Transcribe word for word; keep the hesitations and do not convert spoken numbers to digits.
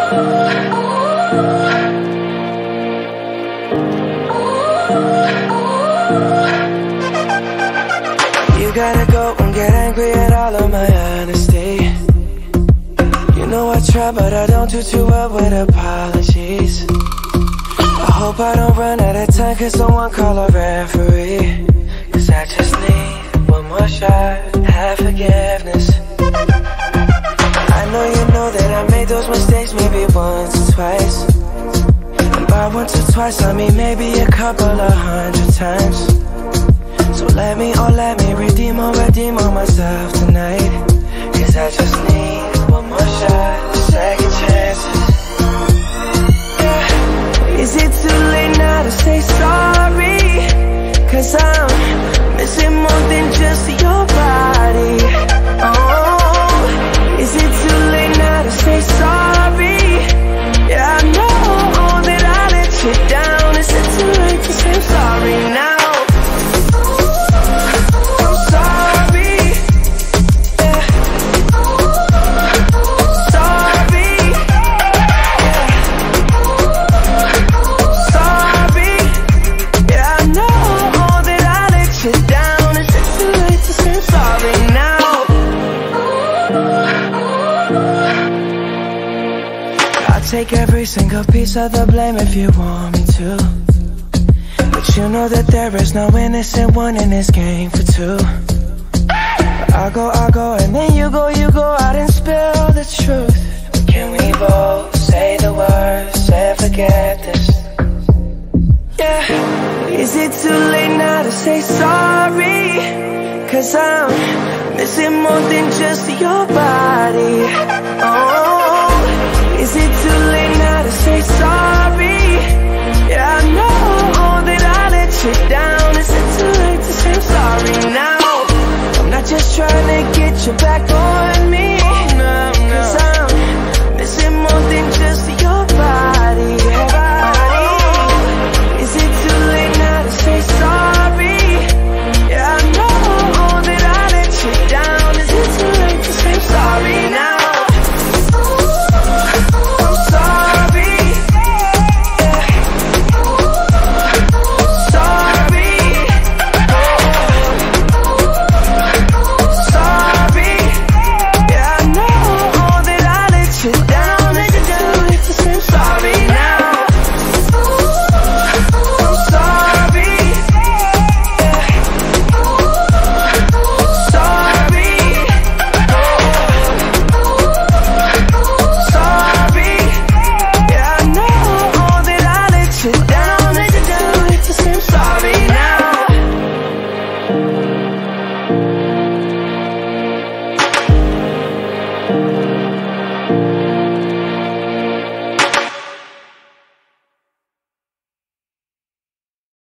You gotta go and get angry at all of my honesty. You know I try, but I don't do too well with apologies. I hope I don't run out of time, cause someone call a referee. Cause I just need one more shot, have forgiveness. I know you know that I made those mistakes maybe once or twice. And by once or twice I mean maybe a couple of hundred times. So let me, oh let me redeem or redeem on myself tonight. Cause I just need one more shot, second chances. Yeah. Is it too late now to say sorry? Cause I'm missing more than just your body. Oh, is it too late now to say sorry? Yeah, I know that I let you down. Is it too late to say sorry now? Take every single piece of the blame if you want me to. But you know that there is no innocent one in this game for two. But I go, I go, and then you go, you go out and spill the truth. But can we both say the words and forget this? Yeah. Is it too late now to say sorry? Cause I'm missing more than just your body. Oh,